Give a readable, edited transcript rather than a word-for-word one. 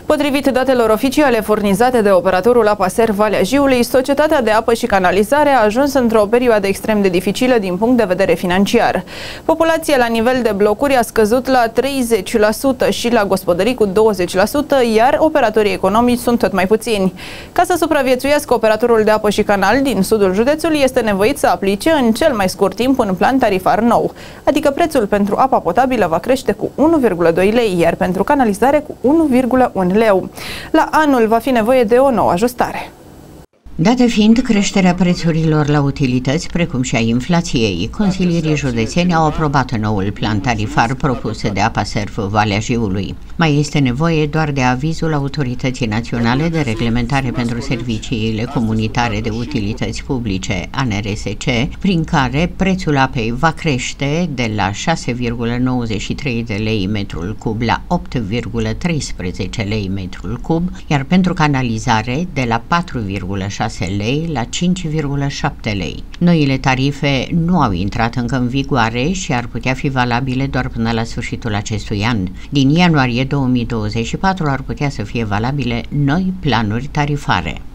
Potrivit datelor oficiale furnizate de operatorul Apa Serv Valea Jiului, Societatea de Apă și Canalizare a ajuns într-o perioadă extrem de dificilă din punct de vedere financiar. Populația la nivel de blocuri a scăzut la 30% și la gospodării cu 20%, iar operatorii economici sunt tot mai puțini. Ca să supraviețuiască operatorul de apă și canal din sudul județului, este nevoit să aplice în cel mai scurt timp un plan tarifar nou, adică prețul pentru apa potabilă va crește cu 1,2 lei, iar pentru canalizare cu 1,1 leu. La anul va fi nevoie de o nouă ajustare. Dată fiind creșterea prețurilor la utilități, precum și a inflației, consilierii județeni au aprobat noul plan tarifar propus de Apa Serv Valea Jiului. Mai este nevoie doar de avizul Autorității Naționale de Reglementare pentru Serviciile Comunitare de Utilități Publice, ANRSC, prin care prețul apei va crește de la 6,93 de lei metrul cub la 8,13 lei metrul cub, iar pentru canalizare de la 4,6 lei la 5,7 lei. Noile tarife nu au intrat încă în vigoare și ar putea fi valabile doar până la sfârșitul acestui an. Din ianuarie 2024 ar putea să fie valabile noi planuri tarifare.